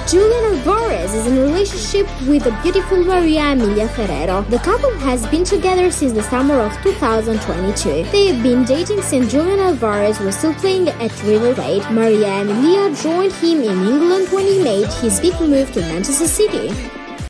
Julian Alvarez is in a relationship with the beautiful Maria Emilia Ferrero. The couple has been together since the summer of 2022. They have been dating since Julian Alvarez was still playing at River Plate. Maria Emilia joined him in England when he made his big move to Manchester City.